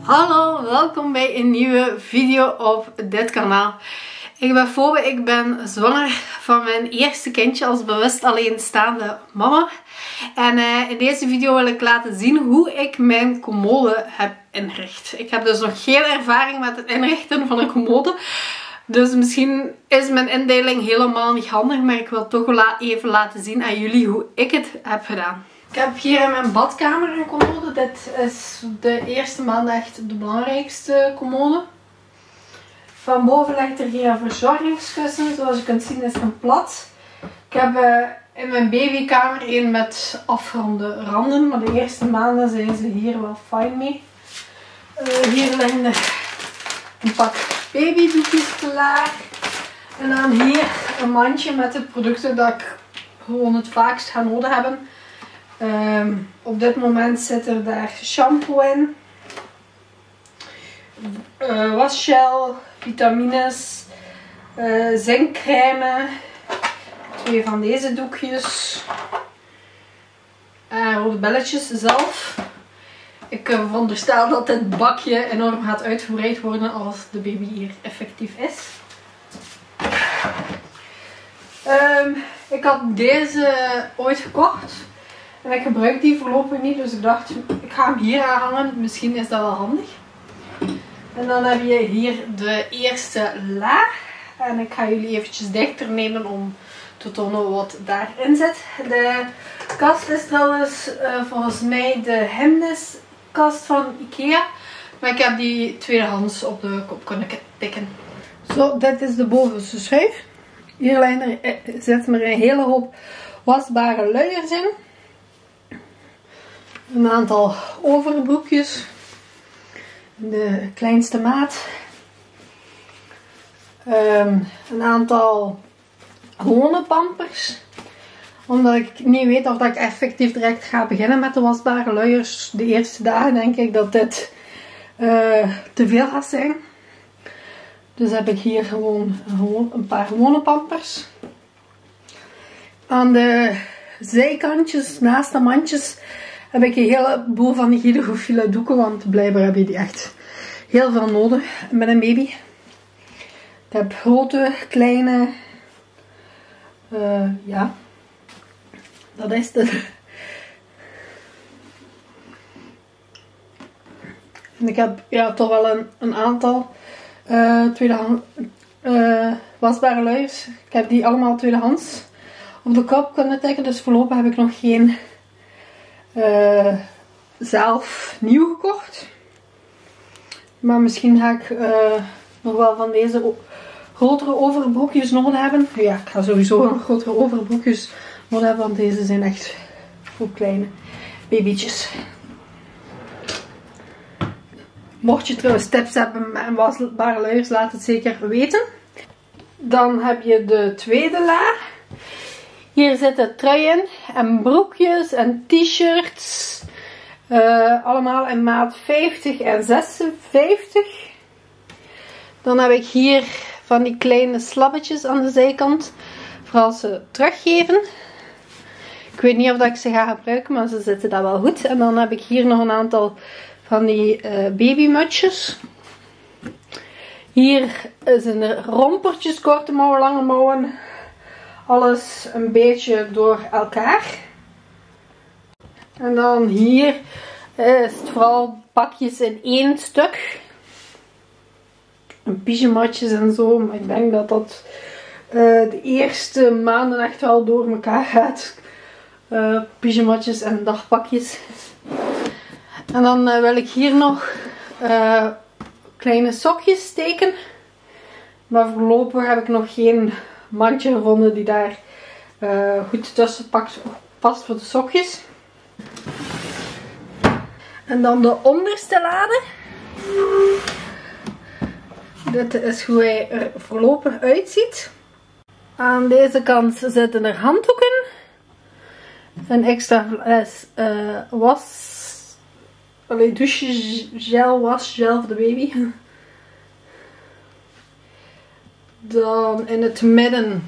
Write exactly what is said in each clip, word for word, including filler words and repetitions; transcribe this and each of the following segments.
Hallo, welkom bij een nieuwe video op dit kanaal. Ik ben Phoebe, ik ben zwanger van mijn eerste kindje als bewust alleenstaande mama. En uh, in deze video wil ik laten zien hoe ik mijn commode heb ingericht. Ik heb dus nog geen ervaring met het inrichten van een commode. Dus misschien is mijn indeling helemaal niet handig, maar ik wil toch wel even laten zien aan jullie hoe ik het heb gedaan. Ik heb hier in mijn badkamer een commode. Dit is de eerste maand echt de belangrijkste commode. Van boven ligt er hier een verzorgingskussen. Zoals je kunt zien is het een plat. Ik heb uh, in mijn babykamer een met afgeronde randen. Maar de eerste maanden zijn ze hier wel fijn mee. Uh, hier liggen er een pak babydoekjes klaar. En dan hier een mandje met de producten dat ik gewoon het vaakst ga nodig hebben. Um, op dit moment zit er daar shampoo in, uh, wasgel, vitamines, uh, zinkcrème, twee van deze doekjes en rode belletjes zelf. Ik uh, veronderstel dat dit bakje enorm gaat uitgebreid worden als de baby hier effectief is. Um, ik had deze ooit gekocht. En ik gebruik die voorlopig niet, dus ik dacht, ik ga hem hier aanhangen. Misschien is dat wel handig. En dan heb je hier de eerste la. En ik ga jullie eventjes dichter nemen om te tonen wat daarin zit. De kast is trouwens uh, volgens mij de Hemnes-kast van Ikea. Maar ik heb die tweedehands op de kop kunnen tikken. Zo, dit is de bovenste schuif. Hier er, zitten er een hele hoop wasbare luiers in. Een aantal overbroekjes. De kleinste maat. Um, een aantal gewone pampers. Omdat ik niet weet of dat ik effectief direct ga beginnen met de wasbare luiers. De eerste dagen denk ik dat dit uh, te veel gaat zijn. Dus heb ik hier gewoon, gewoon een paar gewone pampers. Aan de zijkantjes, naast de mandjes, heb ik een heleboel van die hydrofiele doeken, want blijkbaar heb je die echt heel veel nodig met een baby. Ik heb grote, kleine, uh, ja, dat is het. En ik heb ja, toch wel een, een aantal uh, tweedehand, uh, wasbare luiers. Ik heb die allemaal tweedehands op de kop kunnen tikken, dus voorlopig heb ik nog geen Uh, zelf nieuw gekocht. Maar misschien ga ik uh, nog wel van deze grotere overbroekjes nodig hebben. Ja, ik ga sowieso nog grotere overbroekjes nodig hebben, want deze zijn echt voor kleine babytjes. Mocht je trouwens tips hebben en wasbare luiers, laat het zeker weten. Dan heb je de tweede laag. Hier zitten truien en broekjes en t-shirts. Uh, allemaal in maat vijftig en zesenvijftig. Dan heb ik hier van die kleine slabbetjes aan de zijkant. Voor als ze teruggeven. Ik weet niet of dat ik ze ga gebruiken, maar ze zitten daar wel goed. En dan heb ik hier nog een aantal van die uh, babymutjes. Hier zijn er rompertjes, korte mouwen, lange mouwen. Alles een beetje door elkaar. En dan hier is het vooral pakjes in één stuk. En pyjamatjes en zo. Maar ik denk dat dat uh, de eerste maanden echt wel door elkaar gaat. Uh, pyjamatjes en dagpakjes. En dan uh, wil ik hier nog uh, kleine sokjes steken. Maar voorlopig heb ik nog geen mandje gevonden die daar uh, goed tussen pakt, past voor de sokjes. En dan de onderste lade. Dit is hoe hij er voorlopig uitziet. Aan deze kant zitten er handdoeken. Een extra fles uh, was... Allee, douchegel, wasgel voor de baby. Dan in het midden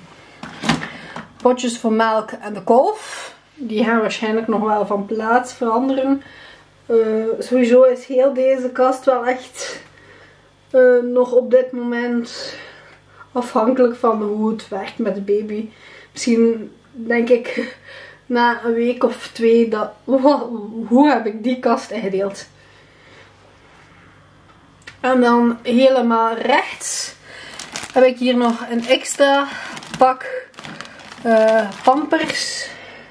potjes voor melk en de kolf. Die gaan waarschijnlijk nog wel van plaats veranderen. Uh, sowieso is heel deze kast wel echt uh, nog op dit moment afhankelijk van hoe het werkt met de baby. Misschien denk ik na een week of twee dat... Oh, hoe heb ik die kast ingedeeld? En dan helemaal rechts heb ik hier nog een extra pak uh, Pampers.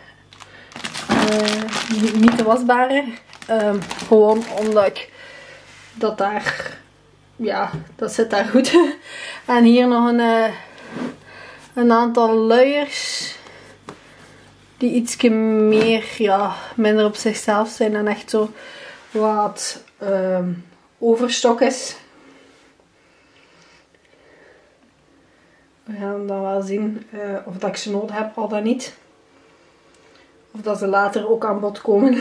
Uh, niet, niet de wasbare. Um, gewoon omdat ik dat daar... Ja, dat zit daar goed. En hier nog een, uh, een aantal luiers. Die iets meer, ja, minder op zichzelf zijn. En echt zo wat um, overstok is. We gaan dan wel zien uh, of dat ik ze nodig heb, al dan niet. Of dat ze later ook aan bod komen.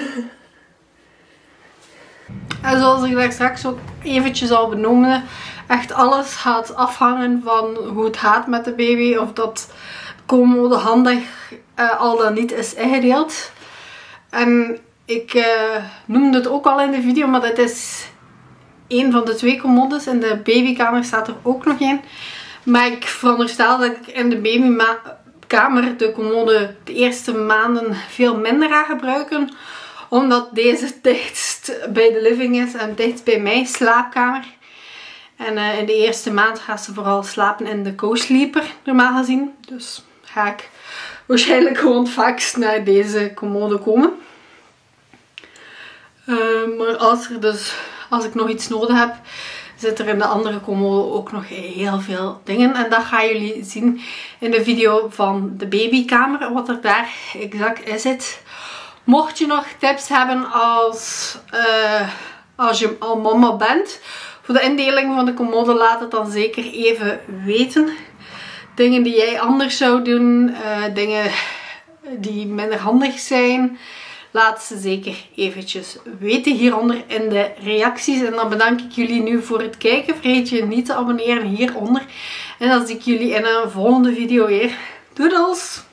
En zoals ik daar straks ook eventjes al benoemde, echt alles gaat afhangen van hoe het gaat met de baby. Of dat commode handig uh, al dan niet is ingedeeld. En ik uh, noemde het ook al in de video, maar dit is een van de twee commodes. In de babykamer staat er ook nog één. Maar ik veronderstel dat ik in de babykamer de commode de eerste maanden veel minder ga gebruiken. Omdat deze dichtst bij de living is en dichtst bij mijn slaapkamer. En uh, in de eerste maand gaat ze vooral slapen in de co-sleeper, normaal gezien. Dus ga ik waarschijnlijk gewoon vaakst naar deze commode komen. Uh, maar als, er dus, als ik nog iets nodig heb, zit er in de andere commode ook nog heel veel dingen. En dat gaan jullie zien in de video van de babykamer, wat er daar exact in zit. Mocht je nog tips hebben als, uh, als je al mama bent voor de indeling van de commode, laat het dan zeker even weten. Dingen die jij anders zou doen, uh, dingen die minder handig zijn, laat ze zeker eventjes weten hieronder in de reacties. En dan bedank ik jullie nu voor het kijken. Vergeet je niet te abonneren hieronder. En dan zie ik jullie in een volgende video weer. Doedels!